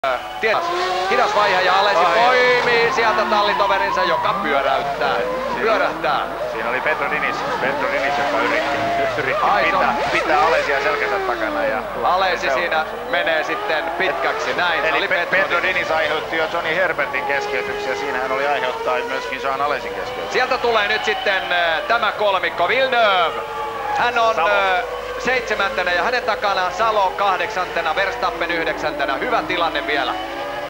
Hidas vaihe ja Alesi poimii sieltä tallitoverinsa, joka pyörähtää. Siinä oli Petro Diniz, joka yritti pitää Alesia selkänsä takana. Ja Alesi siinä menee sitten pitkäksi, näin. Eli Petro Diniz aiheutti jo Johnny Herbertin keskeytyksiä, siinä hän oli aiheuttaa myöskin Jean Alesin keskeytyksiä. Sieltä tulee nyt sitten tämä kolmikko, Villeneuve. Hän on 7. ja hänen takanaan Salo 8. Verstappen 9. Hyvä tilanne vielä.